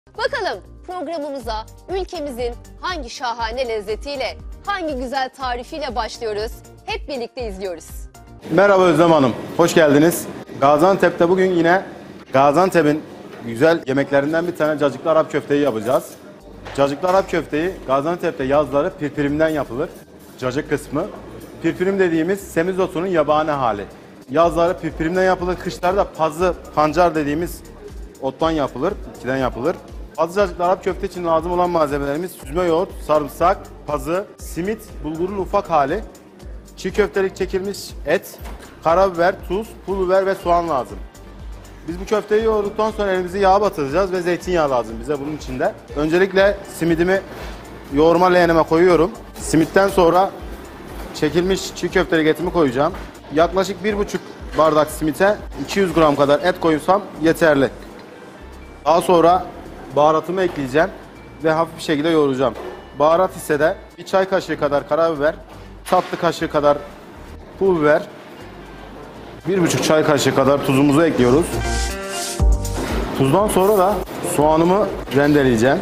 Bakalım programımıza ülkemizin hangi şahane lezzetiyle, hangi güzel tarifiyle başlıyoruz? Hep birlikte izliyoruz. Merhaba Özlem Hanım, hoş geldiniz. Gaziantep'te bugün yine Gaziantep'in güzel yemeklerinden bir tane cacıklı Arap köfteyi yapacağız. Cacıklı Arap köfteyi Gaziantep'te yazları pirpirimden yapılır. Cacık kısmı. Pirpirim dediğimiz semizotunun yabani hali. Yazları pirpirimden yapılır, kışlarda pazı, pancar dediğimiz ottan yapılır, bitkiden yapılır. Pazı cacıklı Arap köfte için lazım olan malzemelerimiz süzme yoğurt, sarımsak, pazı, simit, bulgurun ufak hali, çiğ köftelik çekilmiş et, karabiber, tuz, pul biber ve soğan lazım. Biz bu köfteyi yoğurduktan sonra elimizi yağa batıracağız ve zeytinyağı lazım bize bunun içinde. Öncelikle simidimi yoğurma leğenime koyuyorum. Simitten sonra çekilmiş çiğ köftelik etimi koyacağım. Yaklaşık 1,5 bardak simite 200 gram kadar et koysam yeterli. Daha sonra baharatımı ekleyeceğim ve hafif bir şekilde yoğuracağım. Baharat ise de bir çay kaşığı kadar karabiber, tatlı kaşığı kadar pul biber, 1,5 çay kaşığı kadar tuzumuzu ekliyoruz. Tuzdan sonra da soğanımı rendeleyeceğim.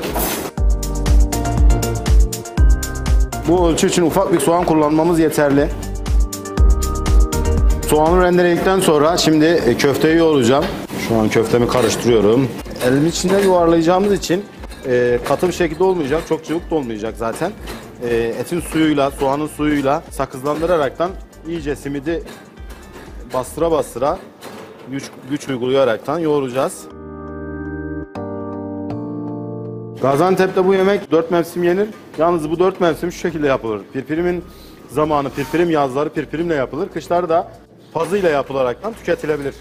Bu ölçü için ufak bir soğan kullanmamız yeterli. Soğanı rendeledikten sonra şimdi köfteyi yoğuracağım. Şu an köftemi karıştırıyorum. Elimin içinde yuvarlayacağımız için katı bir şekilde olmayacak, çok cıvık da olmayacak zaten. Etin suyuyla, soğanın suyuyla sakızlandıraraktan iyice simidi bastıra bastıra güç uygulayaraktan yoğuracağız. Gaziantep'te bu yemek 4 mevsim yenir. Yalnız bu 4 mevsim şu şekilde yapılır. Pirpirimin zamanı pirpirim, yazları pirpirimle yapılır. Kışları da pazıyla yapılaraktan tüketilebilir.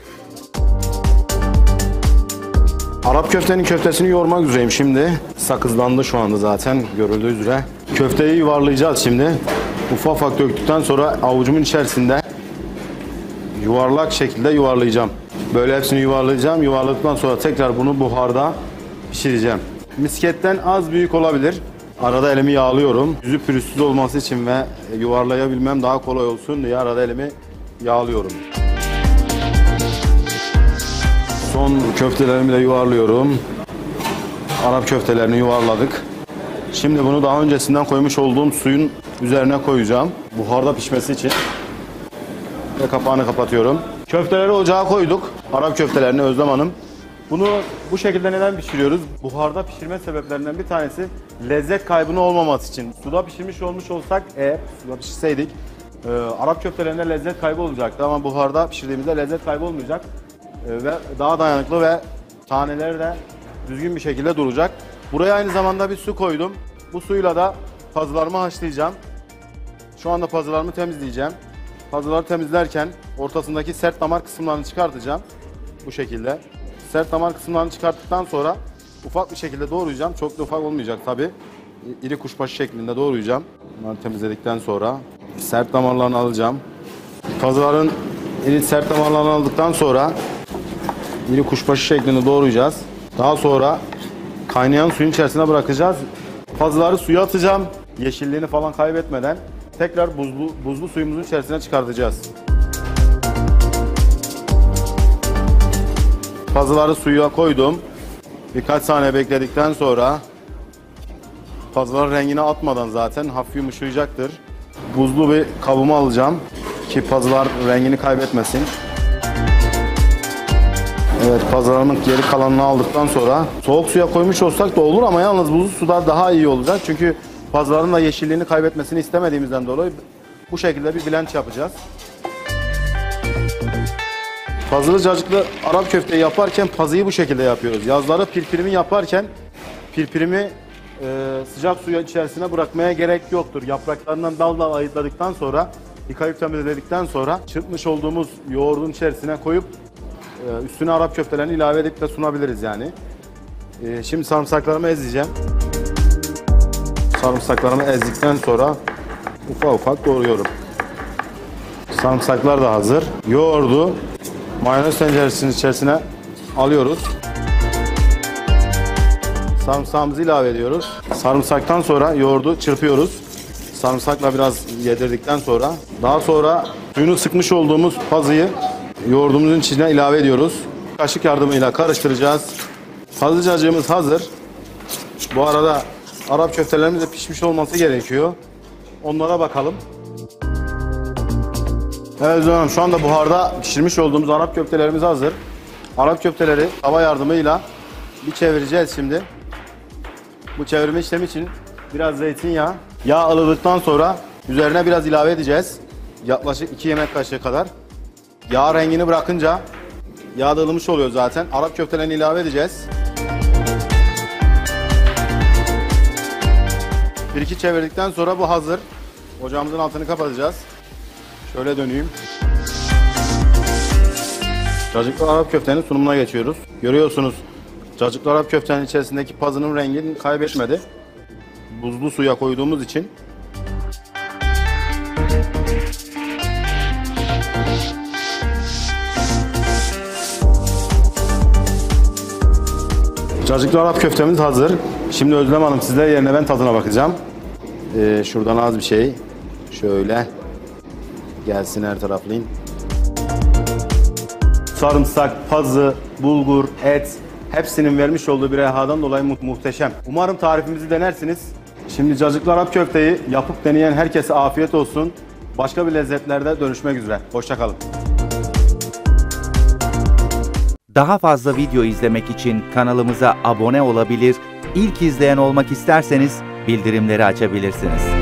Arap köftenin köftesini yoğurmak üzereyim şimdi. Sakızlandı şu anda zaten görüldüğü üzere. Köfteyi yuvarlayacağız şimdi. Ufak ufak döktükten sonra avucumun içerisinde yuvarlak şekilde yuvarlayacağım. Böyle hepsini yuvarlayacağım. Yuvarladıktan sonra tekrar bunu buharda pişireceğim. Misketten az büyük olabilir. Arada elimi yağlıyorum. Yüzü pürüzsüz olması için ve yuvarlayabilmem daha kolay olsun diye arada elimi yağlıyorum. Son köftelerimi de yuvarlıyorum. Arap köftelerini yuvarladık. Şimdi bunu daha öncesinden koymuş olduğum suyun üzerine koyacağım. Buharda pişmesi için. Ve kapağını kapatıyorum. Köfteleri ocağa koyduk. Arap köftelerini Özlem Hanım. Bunu bu şekilde neden pişiriyoruz? Buharda pişirme sebeplerinden bir tanesi lezzet kaybının olmaması için. Suda pişirmiş olmuş olsak suda pişirseydik Arap köftelerinde lezzet kaybı olacaktı ama buharda pişirdiğimizde lezzet kaybı olmayacak. Ve daha dayanıklı ve taneleri de düzgün bir şekilde duracak. Buraya aynı zamanda bir su koydum. Bu suyla da pazılarımı haşlayacağım. Şu anda pazılarımı temizleyeceğim. Pazıları temizlerken ortasındaki sert damar kısımlarını çıkartacağım. Bu şekilde. Sert damar kısımlarını çıkarttıktan sonra ufak bir şekilde doğrayacağım. Çok da ufak olmayacak tabi. İri kuşbaşı şeklinde doğrayacağım. Bunları temizledikten sonra sert damarlarını alacağım. Pazıların iri sert damarlarını aldıktan sonra iri kuşbaşı şeklinde doğrayacağız. Daha sonra kaynayan suyun içerisine bırakacağız. Pazıları suya atacağım. Yeşilliğini falan kaybetmeden tekrar buzlu suyumuzun içerisine çıkartacağız. Pazıları suya koydum. Birkaç saniye bekledikten sonra pazıların rengini atmadan zaten hafif yumuşayacaktır. Buzlu bir kabıma alacağım ki pazılar rengini kaybetmesin. Evet, pazılarımın geri kalanını aldıktan sonra soğuk suya koymuş olsak da olur ama yalnız buzlu suda daha iyi olacak. Çünkü pazıların da yeşilliğini kaybetmesini istemediğimizden dolayı bu şekilde bir blend yapacağız. Pazılı cacıklı Arap köfteyi yaparken pazıyı bu şekilde yapıyoruz. Yazları pirpirimi yaparken pirpirimi sıcak suya içerisine bırakmaya gerek yoktur. Yapraklarından dal dal ayıkladıktan sonra, yıkayıp temizledikten sonra çırpmış olduğumuz yoğurdun içerisine koyup üstüne Arap köftelerini ilave edip de sunabiliriz yani. Şimdi sarımsaklarımı ezeceğim. Sarımsaklarımı ezdikten sonra ufak ufak doğruyorum. Sarımsaklar da hazır. Yoğurdu mayonez tenceresinin içerisine alıyoruz. Sarımsağımızı ilave ediyoruz. Sarımsaktan sonra yoğurdu çırpıyoruz. Sarımsakla biraz yedirdikten sonra daha sonra suyunu sıkmış olduğumuz pazıyı yoğurdumuzun içine ilave ediyoruz. Kaşık yardımıyla karıştıracağız. Pazı cacığımız hazır. Bu arada Arap köftelerimiz de pişmiş olması gerekiyor. Onlara bakalım. Evet Özlem Hanım, şu anda buharda pişirmiş olduğumuz Arap köftelerimiz hazır. Arap köfteleri tava yardımıyla bir çevireceğiz şimdi. Bu çevirme işlemi için biraz zeytinyağı, yağ ılıdıktan sonra üzerine biraz ilave edeceğiz. Yaklaşık 2 yemek kaşığı kadar. Yağ rengini bırakınca yağ da ılımış oluyor zaten. Arap köftelerini ilave edeceğiz. Bir iki çevirdikten sonra bu hazır. Ocağımızın altını kapatacağız. Şöyle döneyim. Cacıklı Arap köftenin sunumuna geçiyoruz. Görüyorsunuz, cacıklı Arap köftenin içerisindeki pazının rengini kaybetmedi. Buzlu suya koyduğumuz için. Cacıklı Arap köftemiz hazır. Şimdi Özlem Hanım, sizler yerine ben tadına bakacağım. Şuradan az bir şey. Şöyle. Gelsin her taraflayın. Sarımsak, pazı, bulgur, et hepsinin vermiş olduğu bir rehadan dolayı muhteşem. Umarım tarifimizi denersiniz. Şimdi cacıklı Arap köfteyi yapıp deneyen herkese afiyet olsun. Başka bir lezzetlerde görüşmek üzere. Hoşça kalın. Daha fazla video izlemek için kanalımıza abone olabilir, ilk izleyen olmak isterseniz bildirimleri açabilirsiniz.